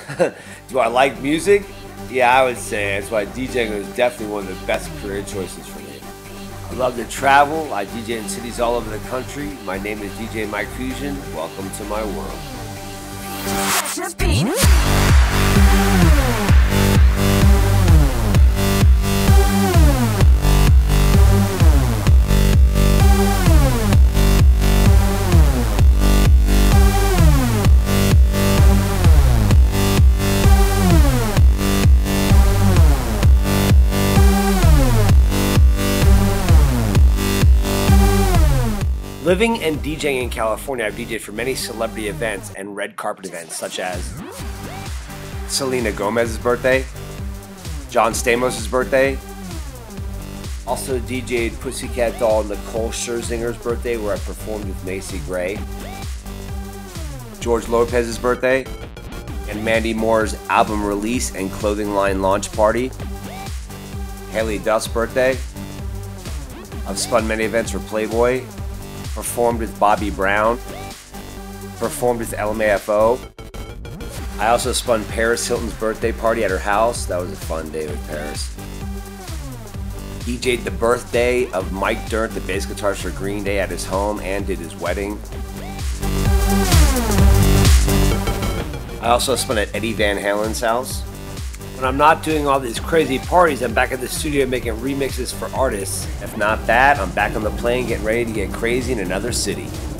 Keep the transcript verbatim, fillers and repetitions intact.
Do I like music? Yeah, I would say that's why DJing was definitely one of the best career choices for me. I love to travel. I D J in cities all over the country. My name is D J Mike Fusion. Welcome to my world. Living and DJing in California, I've D J'd for many celebrity events and red carpet events such as Selena Gomez's birthday, John Stamos' birthday. Also D J'd Pussycat Doll Nicole Scherzinger's birthday where I performed with Macy Gray, George Lopez's birthday, and Mandy Moore's album release and clothing line launch party, Haley Duff's birthday. I've spun many events for Playboy, performed with Bobby Brown, performed with L M A F O. I also spun Paris Hilton's birthday party at her house. That was a fun day with Paris. D J'd the birthday of Mike Dirnt, the bass guitarist for Green Day, at his home and did his wedding. I also spun at Eddie Van Halen's house. When I'm not doing all these crazy parties, I'm back at the studio making remixes for artists. If not that, I'm back on the plane getting ready to get crazy in another city.